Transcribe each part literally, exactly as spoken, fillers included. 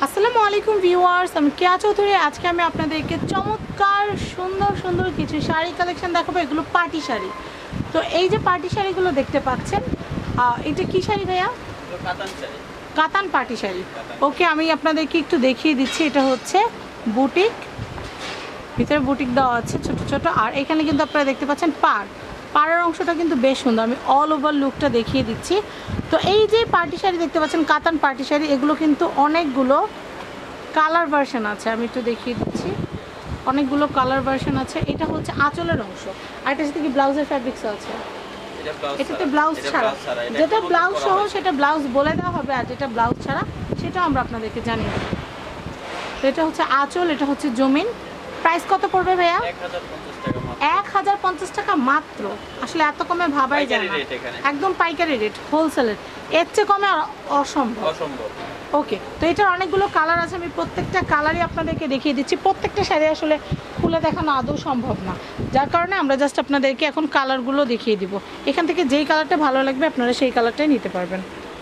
আসসালামু আলাইকুম ভিউয়ার্স, আমি কেয়া চৌধুরী। আজকে আমি আপনাদেরকে চমৎকার সুন্দর সুন্দর কিছু শাড়ি কালেকশন দেখাবো। এগুলো পার্টি শাড়ি। তো এই যে পার্টি শাড়িগুলো দেখতে পাচ্ছেন, এটা কি শাড়ি ভাইয়া? কাতান শাড়ি। কাতান পার্টি শাড়ি। ওকে, আমি আপনাদেরকে একটু দেখিয়ে দিচ্ছি। এটা হচ্ছে বুটিক, ভিতরে বুটিক দেওয়া আছে ছোট ছোট। আর এখানে কিন্তু আপনারা দেখতে পাচ্ছেন পাড়, পাড়ের অংশটা কিন্তু বেশ সুন্দর। আমি অল ওভার লুকটা দেখিয়ে দিচ্ছি। তো এই যে পার্টি শাড়ি দেখতে পাচ্ছেন, কাতান পার্টি শাড়ি, এগুলো কিন্তু অনেকগুলো কালার ভার্সন আছে। আমি একটু দেখিয়ে দিচ্ছি, অনেকগুলো কালার ভার্সন আছে। এটা হচ্ছে আঁচলের অংশ, আর এটার সাথে কি ব্লাউজের ফ্যাব্রিক্স আছে। এটাতে ব্লাউজ ছাড়া, যেটা ব্লাউজ সহ সেটা ব্লাউজ বলে দেওয়া হবে, আর যেটা ব্লাউজ ছাড়া সেটাও আমরা আপনাদেরকে জানিয়ে দেবো। তো এটা হচ্ছে আঁচল, এটা হচ্ছে জমিন। প্রাইস কত পড়বে ভাইয়া? এক হাজার পঞ্চাশ টাকা মাত্র। আসলে এত কমে ভাবাই যায় না, একদম পাইকারি রেট, হোলসেলের। এর চেয়ে কমে অসম্ভব অসম্ভব ওকে, তো এটার অনেকগুলো কালার আছে। আমি প্রত্যেকটা কালারই আপনাদেরকে দেখিয়ে দিচ্ছি। প্রত্যেকটা শাড়ি আসলে খুলে দেখানো আদৌ সম্ভব না, যার কারণে আমরা জাস্ট আপনাদেরকে এখন কালারগুলো দেখিয়ে দিব। এখান থেকে যেই কালারটা ভালো লাগবে আপনারা সেই কালারটাই নিতে পারবেন।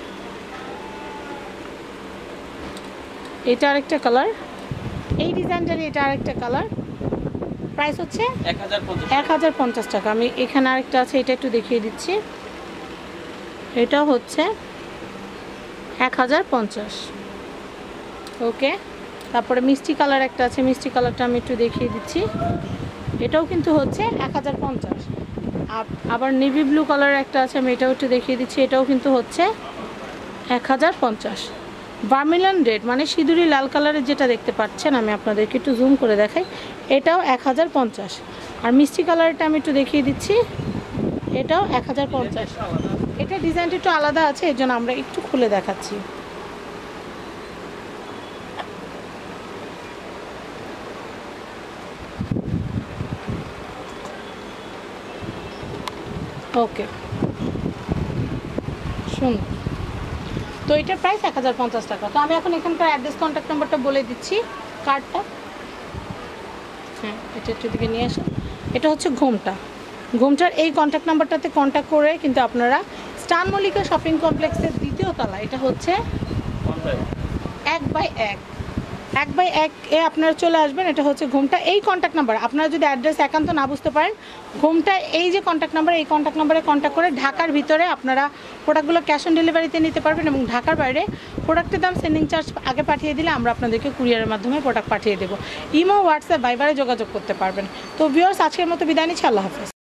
এটা আরেকটা কালার, এই ডিজাইনটারই এটা আরেকটা কালার। প্রাইস হচ্ছে এক হাজার পঞ্চাশ টাকা। আমি এখানে আরেকটা আছে, এটা একটু দেখিয়ে দিচ্ছি। এটা হচ্ছে এক হাজার পঞ্চাশ। ওকে, তারপরে মিষ্টি কালার একটা আছে, মিষ্টি কালারটা আমি একটু দেখিয়ে দিচ্ছি। এটাও কিন্তু হচ্ছে এক হাজার পঞ্চাশ। আবার নেভি ব্লু কালার একটা আছে, আমি এটাও একটু দেখিয়ে দিচ্ছি। এটাও কিন্তু হচ্ছে এক হাজার পঞ্চাশ। ভার্মিলান রেড মানে সিঁদুরি লাল কালারের যেটা দেখতে পাচ্ছেন, আমি আপনাদেরকে একটু জুম করে দেখাই। এটাও এক হাজার পঞ্চাশ। আর মিষ্টি কালারটা আমি একটু দেখিয়ে দিচ্ছি, এটাও এক হাজার পঞ্চাশ। এটা ডিজাইনটা একটু আলাদা আছে, এর জন্য আমরা একটু খুলে দেখাচ্ছি। ওকে, শুনুন, তো এটার প্রাইস এক হাজার পঞ্চাশ টাকা। তো আমি এখন এখানকার অ্যাড্রেস কন্ট্যাক্ট নাম্বারটা বলে দিচ্ছি, কার্ডটা। হ্যাঁ, এটা একটু দিকে নিয়ে আসুন। এটা হচ্ছে ঘোমটা, ঘোমটার এই কন্ট্যাক্ট নাম্বারটাতে কন্ট্যাক্ট করে কিন্তু আপনারা স্টার মল্লিকা শপিং কমপ্লেক্সের দ্বিতীয় তলা, এটা হচ্ছে এক বাই এক এক বাই এক এ আপনারা চলে আসবেন। এটা হচ্ছে ঘোমটা, এই কন্ট্যাক্ট নাম্বার। আপনারা যদি অ্যাড্রেস একান্ত না বুঝতে পারেন, ঘোমটা এই যে কন্ট্যাক্ট নাম্বার, এই কন্ট্যাক্ট নাম্বারে কন্ট্যাক্ট করে ঢাকার ভিতরে আপনারা প্রোডাক্টগুলো ক্যাশ অন ডেলিভারিতে নিতে পারবেন, এবং ঢাকার বাইরে প্রোডাক্টের দাম সেন্ডিং চার্জ আগে পাঠিয়ে দিলে আমরা আপনাদেরকে কুরিয়ারের মাধ্যমে প্রোডাক্ট পাঠিয়ে দেবো। ইমো, হোয়াটসঅ্যাপ, ভাইবারে যোগাযোগ করতে পারবেন। তো ভিউয়ার্স, আজকের মতো বিদায় নিচ্ছি। আল্লাহ হাফেজ।